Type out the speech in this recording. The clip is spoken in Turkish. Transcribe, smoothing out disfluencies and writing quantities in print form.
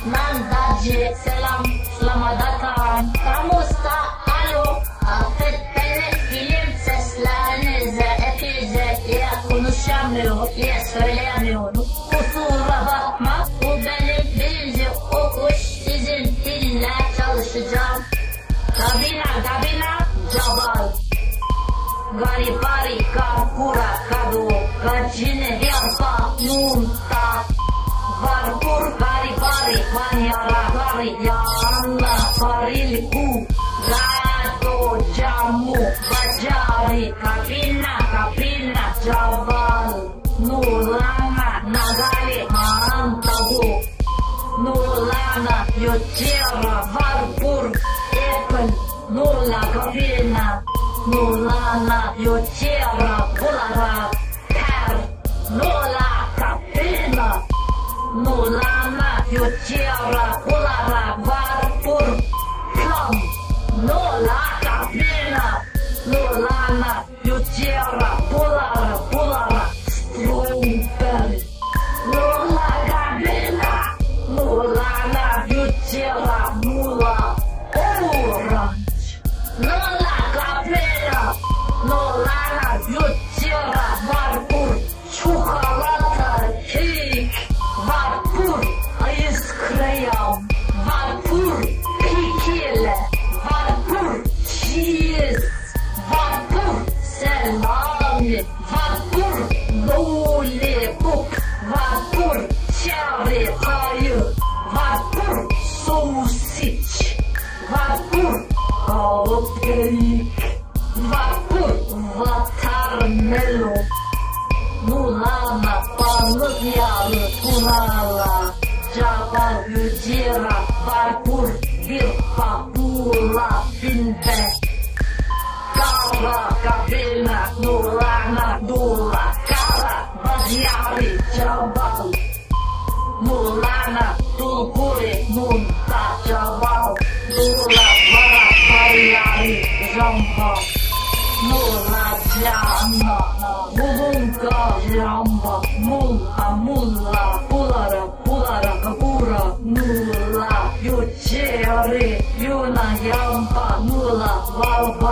Nandacı selam, selamat datang. Kamusta alo, affet beni film seslerinize epeyce ya konuşamıyorum, ya söyleyemiyorum. Kusura bakma, bu benim birinci okuş, sizin dille çalışacağım. Kapina, Çapar. Garibari, Kampura, Kadu, Gacine, Yalpa, Nunta. Varpur, Garibari, Vanyara, Gariyana, Pariliku, Gado, Jamu, Bajari, Kapina, Çapar, Nulana, Nagali, Maantabu, Nulana, Yuwibara, Varpur, Epen, Nula, Kapina, Nulana, Yuwibara, Bulara, Per, Nula, Kapina, Nulana, Yuwibara, Bulara, Varpur, Kam, Nula, Kapina, Nulana, Yuwibara, Bulara, Strawberry, Nula, Kapina, Nulana, Yuwibara, Mula, Orange, Nula, Kapina, Nulana, Yuwibara, Varpur, Çikolata, Kek, Varpur, Ice Cream, Varpur, Pikile, Varpur, Cheese, Varpur, Salami, Varpur, Lollipop, Varpur, Cherry Pie, Varpur, Sausage, Varpur, Cupcake, Varpur, Watermelon, Nulana, balık yağı, Tunala, Çapar, Yuwibara, Varpur, bir Papua Binbe, Kara, Kapina, Nulana, Dula, Kara, Bajari, Çapar, Nulana, Tulpuri, Munta, Çapar, Dula, Para, Pariari, Jampa, Nula, Jana, Mulunga, Jamba, Mulla, Pulara, Kapura, Nula, Yuwibara, Yuna, Yamba, Nula, Valba,